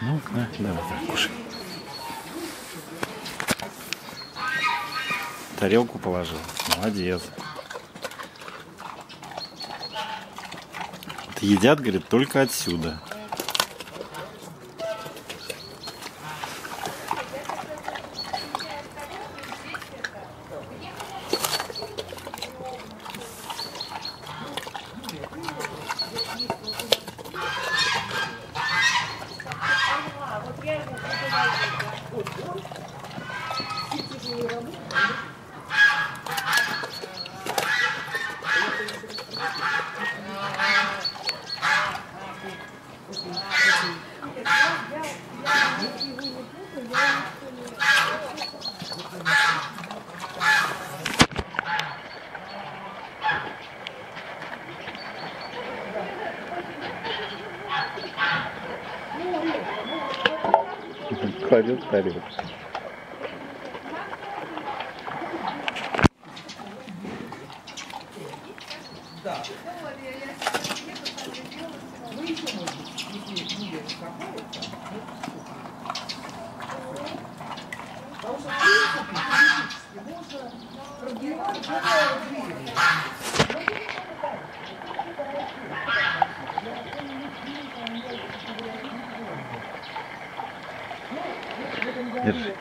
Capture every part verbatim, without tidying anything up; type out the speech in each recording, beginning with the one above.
Ну, на, давай, так, кушай. Тарелку положил. Молодец. Едят, говорит, только отсюда. Кладет тарелку. Да. Вы еще можете, если не успокоиться, потому что, в принципе, можно пробивать двери. Держи.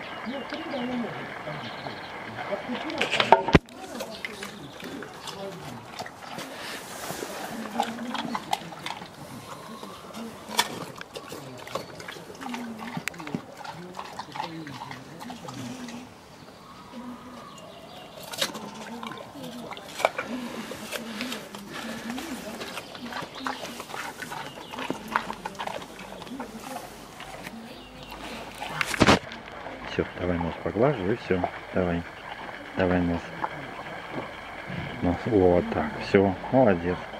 Все, давай нос поглажу и все. Давай. Давай нос. Нос. Вот так. Все, молодец.